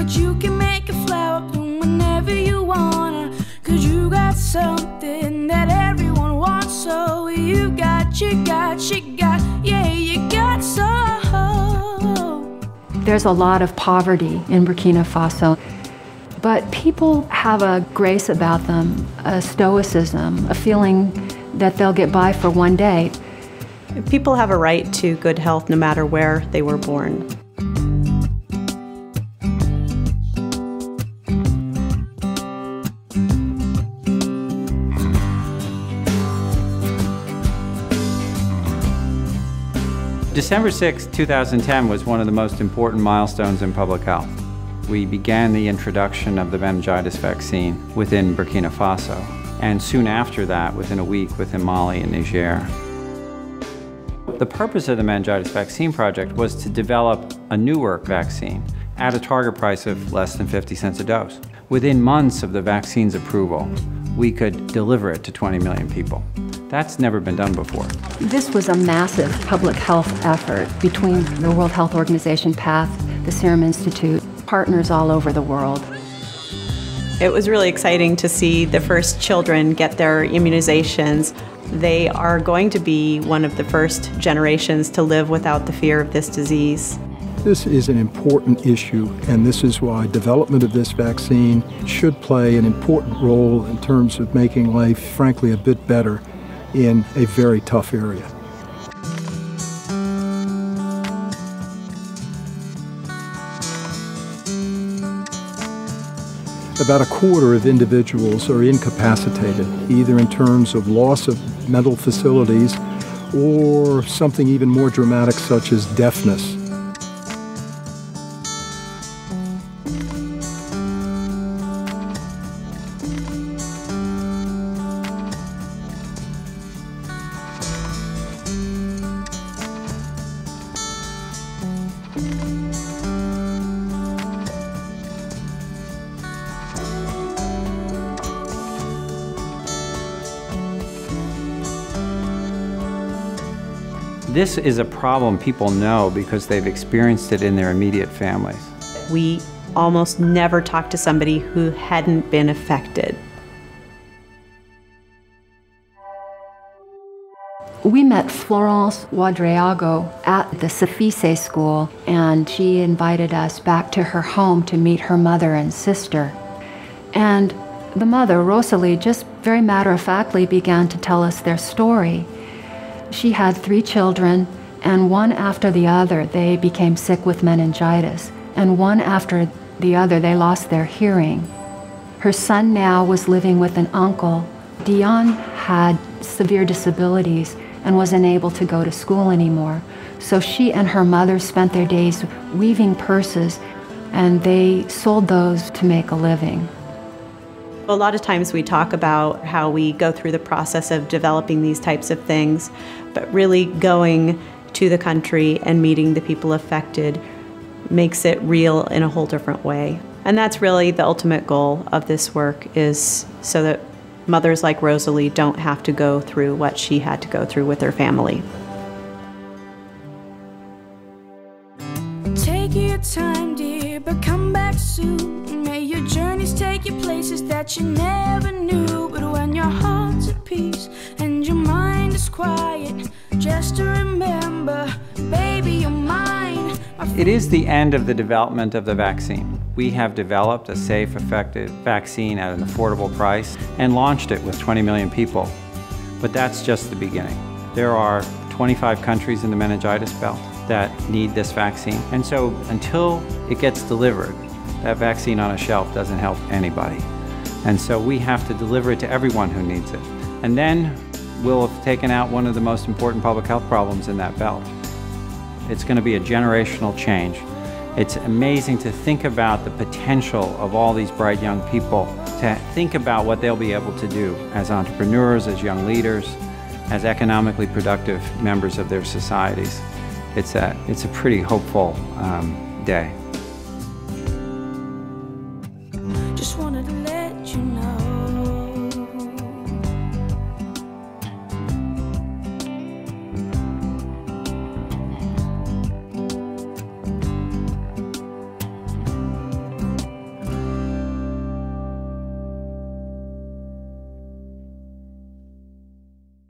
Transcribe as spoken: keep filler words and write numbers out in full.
but you can make a flower bloom whenever you wanna. Cause you got something that everyone wants, so you got, you got, you got, yeah, you got so. There's a lot of poverty in Burkina Faso, but people have a grace about them, a stoicism, a feeling that they'll get by for one day. People have a right to good health no matter where they were born. December sixth, two thousand ten was one of the most important milestones in public health. We began the introduction of the meningitis vaccine within Burkina Faso, and soon after that, within a week, within Mali and Niger. The purpose of the Meningitis Vaccine Project was to develop a newer vaccine at a target price of less than fifty cents a dose. Within months of the vaccine's approval, we could deliver it to twenty million people. That's never been done before. This was a massive public health effort between the World Health Organization, P A T H, the Serum Institute, partners all over the world. It was really exciting to see the first children get their immunizations. They are going to be one of the first generations to live without the fear of this disease. This is an important issue, and this is why development of this vaccine should play an important role in terms of making life, frankly, a bit better in a very tough area. About a quarter of individuals are incapacitated, either in terms of loss of mental facilities or something even more dramatic such as deafness. This is a problem people know because they've experienced it in their immediate families. We almost never talked to somebody who hadn't been affected. We met Florence Ouadriago at the Safise school, and she invited us back to her home to meet her mother and sister. And the mother, Rosalie, just very matter-of-factly began to tell us their story. She had three children, and one after the other, they became sick with meningitis, and one after the other, they lost their hearing. Her son now was living with an uncle. Dion had severe disabilities and wasn't able to go to school anymore. So she and her mother spent their days weaving purses, and they sold those to make a living. A lot of times we talk about how we go through the process of developing these types of things, but really going to the country and meeting the people affected makes it real in a whole different way. And that's really the ultimate goal of this work, is so that mothers like Rosalie don't have to go through what she had to go through with her family. Take your time, dear, but come back soon. May your journeys take you places that you never knew. But when your heart's at peace and your mind is quiet, just to remember, baby, you're mine. It is the end of the development of the vaccine. We have developed a safe, effective vaccine at an affordable price and launched it with twenty million people. But that's just the beginning. There are twenty-five countries in the meningitis belt that need this vaccine. And so until it gets delivered, that vaccine on a shelf doesn't help anybody. And so we have to deliver it to everyone who needs it. And then we'll have taken out one of the most important public health problems in that belt. It's going to be a generational change. It's amazing to think about the potential of all these bright young people, to think about what they'll be able to do as entrepreneurs, as young leaders, as economically productive members of their societies. It's a, it's a pretty hopeful um, day.